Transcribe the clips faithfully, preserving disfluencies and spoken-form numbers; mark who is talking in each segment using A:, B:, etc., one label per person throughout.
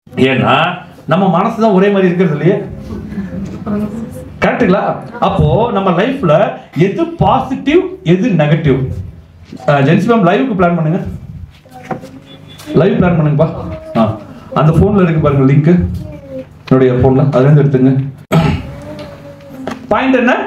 A: ஏன்னா நம்ம மனசு தான் ஒரே மாதிரி இருக்கிறது இல்லையே, கரெக்டுங்களா? அப்போ நம்ம லைஃப்ல எது பாசிட்டிவ் எது நெகட்டிவ்? ஜென்சி மேம் லைவுக்கு பிளான் பண்ணுங்க, லைவ் பிளான் பண்ணுங்கப்பா. ஆ அந்த போன்ல இருக்கு பாருங்க லிங்க், என்னுடைய போன்ல அதுல இருந்து எடுத்துங்க. பாயிண்ட் என்ன?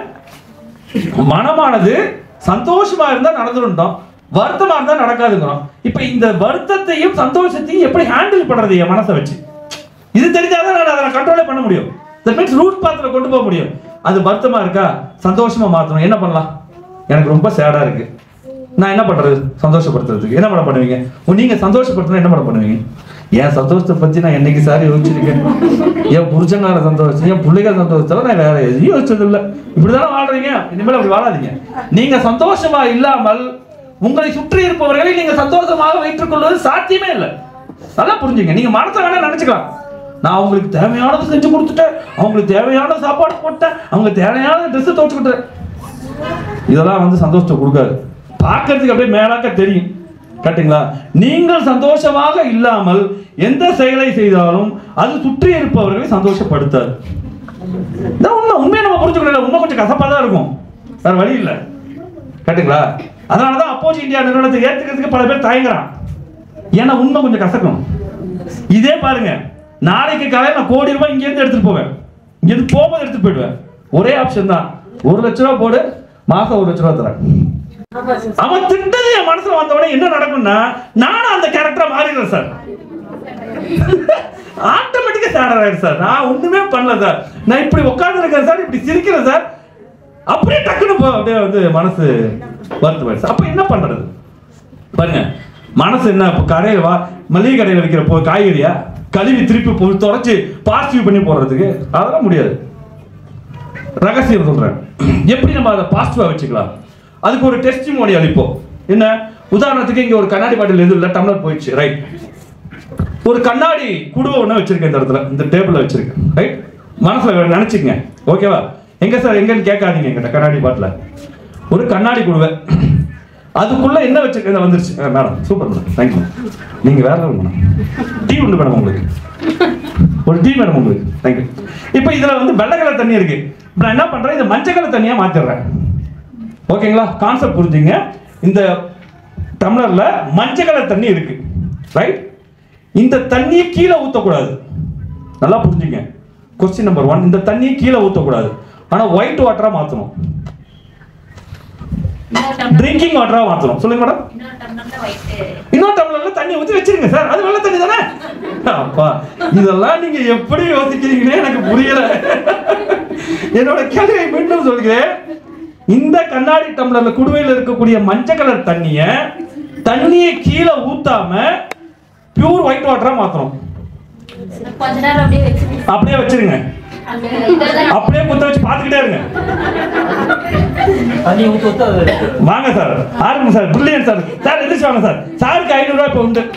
A: மனமானது சந்தோஷமா இருந்தா நடந்துருந்தோம், வருத்தமா இருந்தா நடக்காதுங்கிறோம். இப்ப இந்த வருத்தத்தையும் சந்தோஷத்தையும் எப்படி ஹேண்டில் பண்றது என் மனசை வச்சு? இது தெரிஞ்சாதான் நான் அதை கண்ட்ரோலே பண்ண முடியும். தட் மீன்ஸ் ரூட் பாத்துல கொண்டு போக முடியும். அது வருத்தமா இருக்கா, சந்தோஷமா மாத்தணும். என்ன பண்ணலாம்? எனக்கு ரொம்ப சேடா இருக்கு, நான் என்ன பண்றது சந்தோஷப்படுத்துறதுக்கு? என்ன பண்ண பண்ணுவீங்க? நீங்க சந்தோஷப்படுத்தணும் என்ன பண்ண பண்ணுவீங்க? என் சந்தோஷத்தை பத்தி நான் என்னைக்கு சார் யோசிச்சிருக்கேன்? என் புருஷனால சந்தோஷம், என் பிள்ளைகள் சந்தோஷத்தை நான் வேற எதையும் யோசிச்சது இல்லை. இப்படிதானே வாழ்றீங்க, இனிமேல் அப்படி வாழாதீங்க. நீங்க சந்தோஷமா இல்லாமல் உங்களை சுற்றி இருப்பவர்களை நீங்க சந்தோஷமாக வைத்துக் கொள்வது சாத்தியமே இல்லை. நல்லா புரிஞ்சுங்க. நீங்க மனசை வேணா நினைச்சுக்கலாம், நான் அவங்களுக்கு தேவையானது செஞ்சு கொடுத்துட்டேன், அவங்களுக்கு தேவையான சாப்பாடு போட்டேன், அவங்க தேவையான ட்ரெஸ் துவச்சுக்கிட்டேன். இதெல்லாம் வந்து சந்தோஷத்தை கொடுக்காது. பார்க்கறதுக்கு அப்படியே மேலாக்க தெரியும், கரெக்டுங்களா? நீங்கள் சந்தோஷமாக இல்லாமல் எந்த செயலை செய்தாலும் அது சுற்றி இருப்பவர்களை சந்தோஷப்படுத்தாது. உண்மை உண்மையை நம்ம புரிஞ்சுக்கணும். உண்மை கொஞ்சம் கசப்பா தான் இருக்கும், வேற வழி இல்லை, கரெக்டுங்களா? அதனாலதான் அப்போஸ் இந்தியா நிறுவனத்தை ஏத்துக்கிறதுக்கு பல பேர் தயங்குறான். ஏன்னா உண்மை கொஞ்சம் கசக்கும். இதே பாருங்க, நாளைக்கு காலையில் நான் கோடி ரூபாய் இங்க இருந்து எடுத்துட்டு போவேன், இங்க இருந்து போகும்போது எடுத்துட்டு போயிடுவேன். ஒரே ஆப்ஷன் தான், ஒரு லட்ச ரூபாய் போடு, மாசம் ஒரு லட்ச ரூபாய் தரேன். அவன் திட்டது என் மனசுல வந்தவனே என்ன நடக்கும்னா, நானும் அந்த கேரக்டரா மாறிடுறேன் சார். ஆட்டோமேட்டிக்கா சேடர் ஆயிடும் சார். நான் ஒண்ணுமே பண்ணல சார், நான் இப்படி உட்கார்ந்து இருக்கேன் சார், இப்படி சிரிக்கிறேன் சார், அப்படியே டக்குன்னு அப்படியே வந்து மனசு வருத்தமாயிடுச்சு. அப்ப என்ன பண்றது பாருங்க, மனசு என்ன? இப்ப கடையில வா, மளிகை கடையில் வைக்கிற போ காய்கறியா கழுவி திருப்பி தொடச்சு பாசிட்டிவ் பண்ணி போடுறதுக்கு அதெல்லாம் முடியாது. ரகசியம் சொல்றேன், எப்படி நம்ம அதை பாசிட்டிவா வச்சுக்கலாம். அதுக்கு ஒரு டெஸ்டிமோனி அளிப்போம். என்ன உதாரணத்துக்கு, இங்க ஒரு கண்ணாடி பாட்டில் எதுவும் இல்லை, டம்ளர் போயிடுச்சு, ரைட்? ஒரு கண்ணாடி குடுவை ஒண்ணு வச்சிருக்கேன் இந்த இடத்துல, இந்த டேபிள்ல வச்சிருக்கேன், ரைட்? மனசுல நினைச்சுக்கங்க, ஓகேவா? எங்க சார் எங்கன்னு கேட்காதீங்க. எங்கிட்ட கண்ணாடி பாட்டில் ஒரு கண்ணாடி குடுவை, அதுக்குள்ள என்ன வச்சிருக்கேன் வந்துருச்சு. மேடம் சூப்பர் மேடம், தேங்க்யூ, நீங்க வேற மேடம், டீ உண்டு மேடம் உங்களுக்கு, ஒரு டீ மேடம் உங்களுக்கு, தேங்க்யூ. இப்போ இதுல வந்து வெள்ளை கலர் தண்ணி இருக்கு, நான் என்ன பண்றேன், இந்த மஞ்சள் கலர் தண்ணியா மாத்திடுறேன். ஓகேங்களா? கான்செப்ட் புரிஞ்சுங்க. இந்த டம்ளர்ல மஞ்சள் கலர் தண்ணி இருக்கு, ரைட்? இந்த தண்ணியை கீழே ஊத்தக்கூடாது, நல்லா புரிஞ்சுங்க. கொஸ்டின் நம்பர் ஒன், இந்த தண்ணியை கீழே ஊத்தக்கூடாது, ஆனா ஒயிட் வாட்டரா மாத்தணும், ட்ரிங்கிங் வாட்டரா மாத்தணும். சொல்லுங்க மேடம். இன்னொரு டம்ளர்ல தண்ணி ஊத்தி வச்சிருங்க சார், அது வெள்ளை தண்ணி தானே? அப்பா இதெல்லாம் நீங்க எப்படி யோசிக்கிறீங்கன்னு எனக்கு புரியல. என்னோட கேள்வியை மீண்டும் சொல்கிறேன், இந்த கண்ணாடி டம்ளர்ல குடுவையில் இருக்கக்கூடிய மஞ்சள் கலர் தண்ணிய தண்ணியை கீழே ஊத்தாம பியூர் ஒயிட் வாட்டரா மாத்தணும். அப்படியே வச்சிருங்க, அப்படியே குத்த வச்சு பாத்துக்கிட்டே இருங்க. வாங்க சார், ஆரம்பி சார், பிரில்லியன்ட் சார். சார் எதிர்த்து வாங்க சார். சாருக்கு ஐநூறு ரூபாய் இப்ப உண்டு,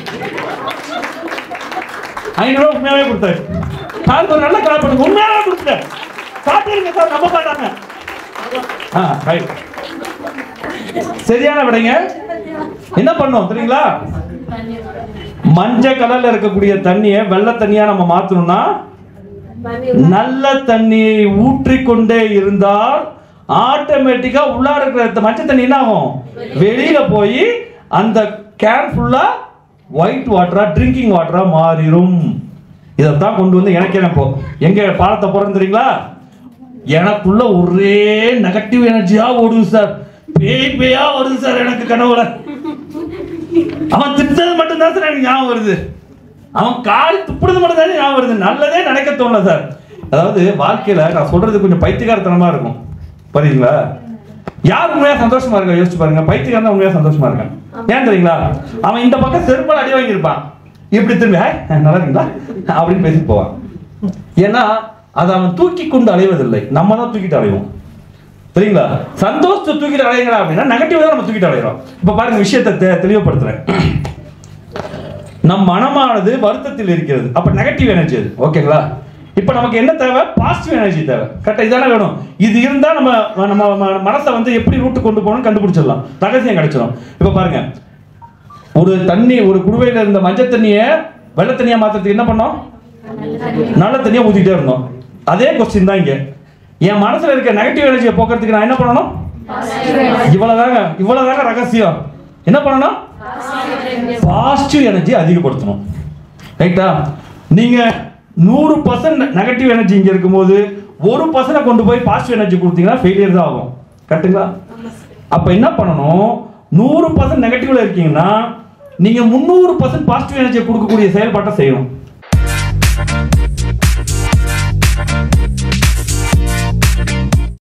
A: ஐநூறு ரூபாய் உண்மையாவே கொடுத்தாரு. சாருக்கு ஒரு நல்ல கால் பண்ணுங்க, உண்மையாவே கொடுத்துட்டேன். சாப்பிடுங்க சார், நம்ப மாட்டாங்க. சரியான விடைங்க. என்ன பண்ணோம் தெரியுங்களா? மஞ்சள் கலர்ல இருக்கக்கூடிய தண்ணியை வெள்ளை தண்ணியா நம்ம மாத்தணும்னா, நல்ல தண்ணியை ஊற்றிக்கொண்டே இருந்தால் ஆட்டோமேட்டிக்கா உள்ளா இருக்கிற மஞ்சள் தண்ணி என்ன ஆகும்? வெளியில போய் அந்த கேன் ஃபுல்லா ஒயிட் வாட்டரா, ட்ரிங்கிங் வாட்டரா மாறிடும். இதைத்தான் கொண்டு வந்து எனக்கு என்ன எங்க பாலத்தை போறேன்னு தெரியுங்களா? எனக்குள்ள ஒரே நெகட்டிவ் எனர்ஜியா ஓடுது சார், பேய் பேயா வருது சார் எனக்கு கனவுல. அவன் திட்டது மட்டும்தான் சார் எனக்கு ஞாபகம் வருது, அவன் காரி துப்புறது மட்டும் தான் ஞாபகம் வருது, நல்லதே நினைக்க தோணல சார். அதாவது வாழ்க்கையில நான் சொல்றது கொஞ்சம் பைத்தியக்காரத்தனமா இருக்கும், புரியுதுங்களா? யார் உண்மையா சந்தோஷமா இருக்கா யோசிச்சு பாருங்க. பைத்தியக்காரன் தான் உண்மையா சந்தோஷமா இருக்கான். ஏன் தெரியுங்களா? அவன் இந்த பக்கம் செருப்பால் அடி வாங்கியிருப்பான், இப்படி திரும்பி நல்லா இருக்கீங்களா அப்படின்னு பேசி போவான். ஏன்னா அதை அவன் தூக்கி கொண்டு அலைவதில்லை, நம்ம தான் தூக்கிட்டு அலைவோம், சரிங்களா? சந்தோஷத்தை தூக்கிட்டு அலையங்களா அப்படின்னா நெகட்டிவ் தான் நம்ம தூக்கிட்டு அலைகிறோம். இப்ப பாருங்க, விஷயத்தை தெளிவுபடுத்துறேன். நம் மனமானது வருத்தத்தில் இருக்கிறது, அப்ப நெகட்டிவ் எனர்ஜி அது, ஓகேங்களா? இப்ப நமக்கு என்ன தேவை? பாசிட்டிவ் எனர்ஜி தேவை, கரெக்டா? இதானே வேணும். இது இருந்தா நம்ம நம்ம மனசை வந்து எப்படி ரூட்டு கொண்டு போகணும் கண்டுபிடிச்சிடலாம், ரகசியம் கிடைச்சிடும். இப்ப பாருங்க, ஒரு தண்ணி, ஒரு குடுவையில இருந்த மஞ்சள் தண்ணியை வெள்ளை தண்ணியா மாத்துறதுக்கு என்ன பண்ணோம்? நல்ல தண்ணியா ஊத்திட்டே இருந்தோம். அதே கொஸ்டின் தான் இங்க. என் மனசுல இருக்க நெகட்டிவ் எனர்ஜியை போக்குறதுக்கு நான் என்ன பண்ணணும்? இவ்வளவுதாங்க இவ்வளவுதாங்க ரகசியம். என்ன பண்ணணும்? பாசிட்டிவ் எனர்ஜி அதிகப்படுத்தணும். ரைட்டா? நீங்க நூறு பர்சன்ட் நெகட்டிவ் எனர்ஜி இங்க இருக்கும்போது ஒரு பர்சன்ட் கொண்டு போய் பாசிட்டிவ் எனர்ஜி கொடுத்தீங்கன்னா ஃபெயிலியர் தான் ஆகும். கரெக்ட்டுங்களா? அப்ப என்ன பண்ணணும்? நூறு பர்சன்ட் நெகட்டிவ்ல இருக்கீங்கன்னா நீங்க முந்நூறு பர்சன்ட் பாசிட்டிவ் எனர்ஜி கொடுக்கக்கூடிய செயல்பாட்டை செய்யணும்.